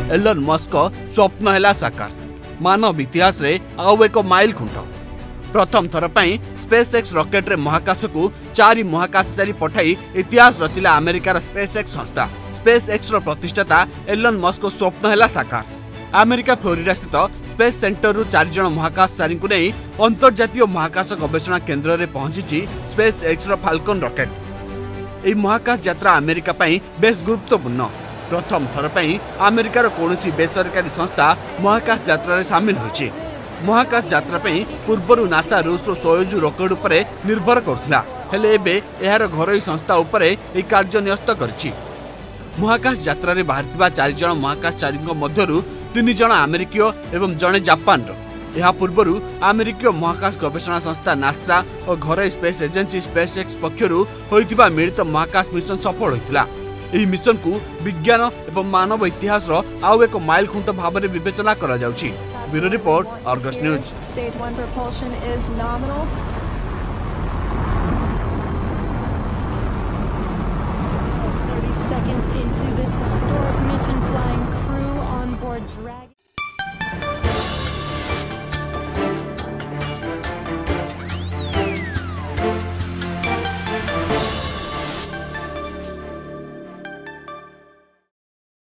Elon Musk स्वप्न हैला साकार। मानव इतिहास रे आउ एक माइल खुंट। प्रथम थर पई स्पेस एक्स रॉकेट रे महाकाश को 4 महाकाशचारी पठाई इतिहास रचिला अमेरिकार स्पेस एक्स संस्था। स्पेस एक्स रो प्रतिष्ठाता एलन मस्क स्वप्न हैला साकार। अमेरिका फ्लोरिडा स्थित स्पेस सेंटर रु 4 जण महाकाशचारी को नहीं अंतर्जातीय महाकाश गवेषणा केन्द्र रे पहुंची स्पेस एक्स रो फाल्कन रॉकेट। एही महाकाश यात्रा अमेरिका पई बेस गुरुत्वपूर्ण। प्रथम थर पई अमेरिकार कोनोसी बेसरकारी संस्था महाकाश यात्रा रे शामिल होइछि। महाकाश यात्रा पई पूर्वरु नासा रूस रो सोयुज रॉकेट उपरे निर्भर करथिला, हेले एबे एहार घरोई संस्था उपरे ए कार्य न्यस्त करछि। महाकाश यात्रा रे बाहरथिबा 4 जण महाकाशचारी मध्यरु 3 जण अमेरिकीय एवं जणे जापान रो। यह पूर्वरु अमेरिकीय महाकाश गवेषणा संस्था नासा और घरोई स्पेस एजेंसी स्पेस एक्स पक्षरु होइतिबा मिलित महाकाश मिशन सफल होइतिला। एही मिशन को विज्ञान एवं मानव इतिहास रो आउ एक माइल खुंट भाव में विवेचना करा जाउछि। Bureau report, Argus news. Stage 1 propulsion is nominal. 30 seconds into this